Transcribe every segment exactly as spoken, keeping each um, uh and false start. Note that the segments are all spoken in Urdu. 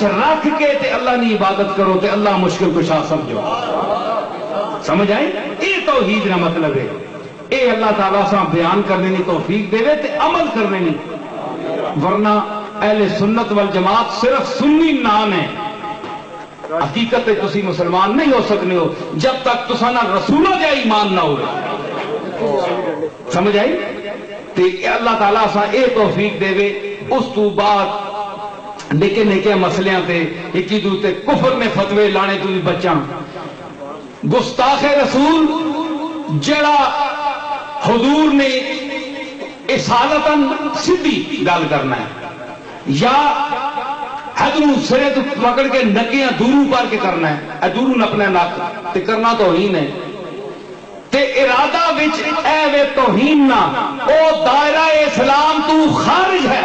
وچ رکھ کے تے اللہ نے عبادت کرو تے اللہ مشکل کشا سمجھو. سمجھ آئی؟ یہ توحید کا مطلب ہے. اے اللہ تعالیٰ سے بیان کرنے کی توفیق دے تے عمل کرنے کی. ورنہ اہل سنت والجماعت صرف سنی نام ہے. حقیقت تسی مسلمان نہیں ہو سکنے ہو جب تک تسا نہ رسولہ جا ایمان نہ ہو. سمجھ آئی؟ تے اللہ تعالیٰ سے اے توفیق دے وے. اس تو بعد نکے نکے مسلیاں تے ایک دوتے کفر میں فتوے لانے تو بھی بچاں. گستاخ رسول جڑا حضور نے اصالتاً سدھی گل کرنا ہے یا حضروں سرے تو پکڑ کے نکیاں دوروں پار کے کرنا ہے. اے دوروں نپنا نک تے کرنا توہین ہے تے ارادہ وچ اے وے توہین نہ او دائرہ اسلام تو خارج ہے.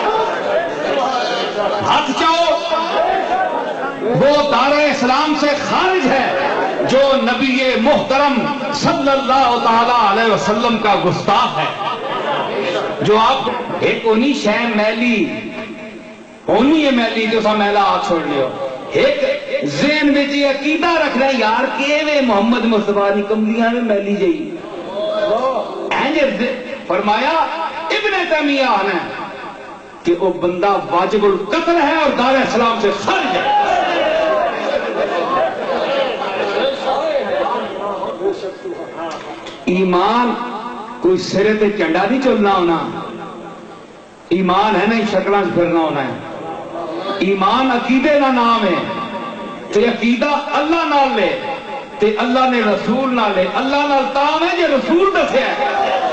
ہاتھ چاہو وہ دائرہ اسلام سے خارج ہے جو نبی محترم صلی اللہ تعالی علیہ وسلم کا گستاخ ہے. جو آپ ایک اونی شے میلی اونی ہے میلی جو سا میلا آگ چھوڑ لیو. ایک ذہن میں یہ عقیدہ رکھ رہے یار کہ وہ محمد مصطفیٰ کی کملیاں میں میلی جائی. فرمایا ابن تیمیہ نے کہ وہ بندہ واجب القتل ہے اور دار اسلام سے خارج ہے. ایمان کوئی سرے تے چنڈا نہیں چلنا ہونا. ایمان ہے نہیں شکلاں پھرنا ہونا ہے. ایمان عقیدے کا نام ہے. تے عقیدہ اللہ نال لے تے اللہ نے رسول نال لے. اللہ نال تام ہے جے رسول دسیا ہے.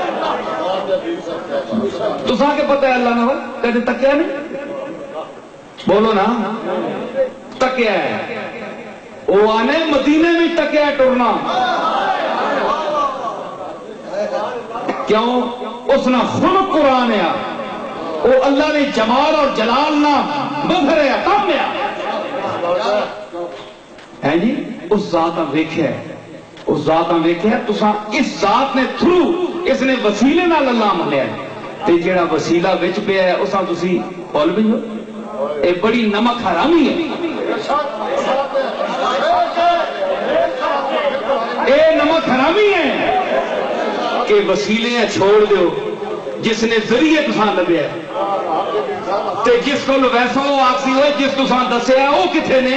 تساں کے پتہ ہے اللہ نال کدے تکیا نہیں؟ بولو نا تکیا ہے. وہ آنے مدینے میں تکیا ہے ٹرنا. کیوں؟ اس نے خلق قرآن ہے. وہ اللہ نے جمال اور جلال نہ مظہر ہے کام ہے جی. اس ذات ویکھیا ہے اس ذات ویکھیا ہے. تساں اس ذات نے تھرو اس نے وسیلے نال اللہ ملیا ہے تے جڑا وسیلہ وچ پیا ہے اساں تسی بول بھی ہو. اے بڑی نمک حرامی ہے. اے نمک حرامی ہے کہ وسیلے چھوڑ دیو جس نے ذریعے تساں لبیا تے جس کو ویسا وہ آخسی ہوئے جس تساں دسیا وہ کتنے نے.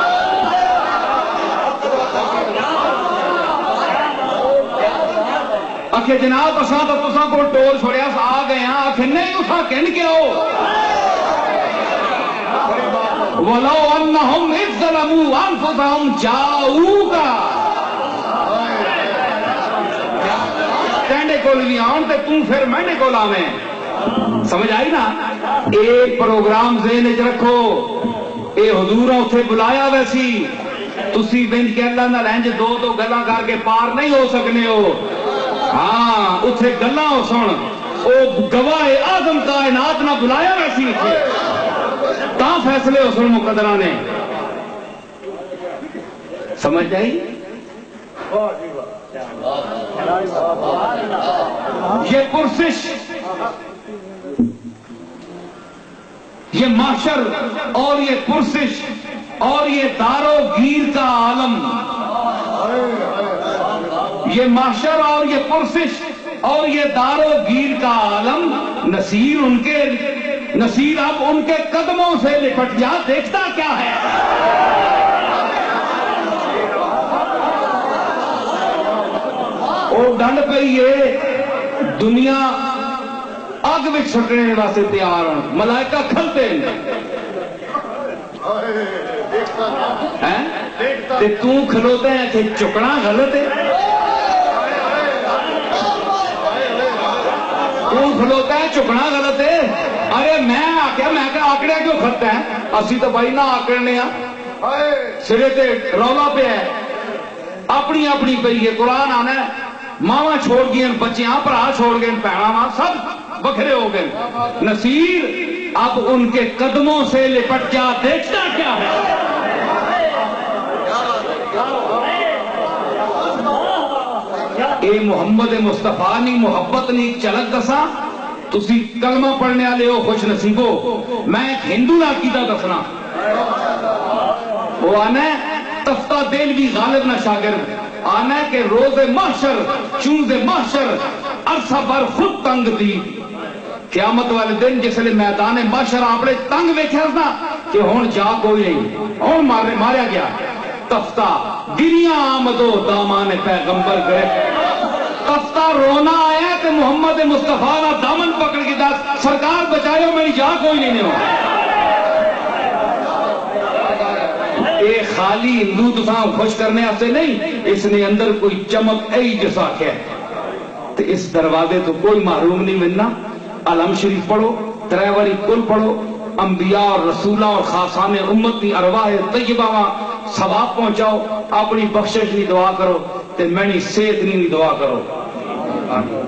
آخے جناب اساں تو تساں کو ٹول چھوڑیا آ گئے ہیں. آخے نہیں اساں کہن کے آؤ وَلَوْ أَنَّهُمْ إِذْ ظَلَمُوا أَنفُسَهُمْ جَاءُوكَ. تینڈے کول بھی آن تے تم پھر میں کول آویں. سمجھ آئی نا؟ ایک پروگرام ذہن وچ رکھو. اے حضور اتنے بلایا ویسی تسی بنج کے اللہ نال انج دو دو گلاں کر کے پار نہیں ہو سکنے ہو. ہاں اتنے گلاں ہو سن او گواہ اعظم کائنات نہ بلایا ویسی اتنے تا فیصلے ہو سن مقدرہ نے. سمجھ آئی؟ یہ پرسش یہ محشر اور یہ پرسش اور یہ دارو گیر کا عالم. یہ محشر اور یہ پرسش اور یہ دارو گیر کا عالم نصیر ان کے نصیر اب ان کے قدموں سے لپٹ جا. دیکھتا کیا ہے؟ وہ ڈنڈ پہ یہ دنیا اگ میں چھٹنے واسطے تیار ہوں. ملائکہ کھلتے ہیں تو کھلوتے ہیں کہ چکنا غلط ہے. تو کھلوتا ہے چکنا غلط ہے. ارے میں آکیا میں کہ آکڑیا کیوں کھلتا ہے؟ اسی تو بھائی نہ آکڑنے سرے تے رولا پہ ہے. اپنی اپنی پہ یہ قرآن آنا ہے. ماواں چھوڑ گئی بچیاں برا چھوڑ گئے بھڑا سب بکھرے ہو گئے. نصیر اب ان کے قدموں سے لپٹ جا. دیکھتا کیا ہے؟ اے محمد مصطفیٰ نی محبت نی چلک دسا. تسی کلمہ پڑھنے والے ہو خوش نصیبو. میں ایک ہندو کا عقیدہ دسنا. وہ آنا ہے تفتہ دہلوی غالب نہ شاگرد آنا ہے کہ روز محشر چونز محشر عرصہ بھر خود تنگ دی قیامت والے دن جس لئے میدان محشر آپ نے تنگ ویکھیا نا کہ ہون جا کوئی نہیں ہون مارے ماریا گیا تفتہ گریاں آمدو دامان پیغمبر گرے تفتہ رونا آیا کہ محمد مصطفیٰ نہ دامن پکڑ کے دس سرکار بچائے میری جا کوئی نہیں ہو اے خالی ہندو تساں خوش کرنے سے نہیں اس نے اندر کوئی چمک ای جسا ہے تو اس دروازے تو کوئی محروم نہیں ملنا علم شریف پڑھو تریوری کل پڑھو انبیاء اور رسولہ اور خاصان امت کی ارواح طیبہ ثواب پہنچاؤ اپنی بخشش کی دعا کرو تے میں صحت نہیں دعا کرو آمین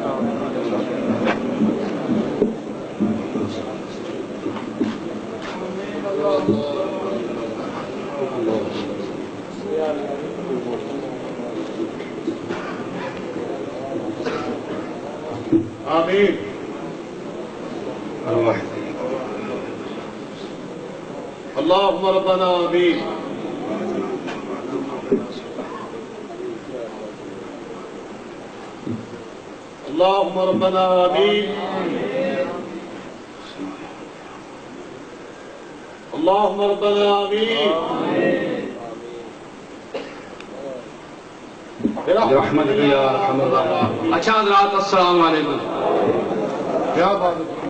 آمین اللهم ربنا آمین اللهم ربنا آمین اللهم ربنا آمین برحمتک یا ارحم الراحمین۔ اچھا حضرات السلام علیکم۔ کیا بات ہے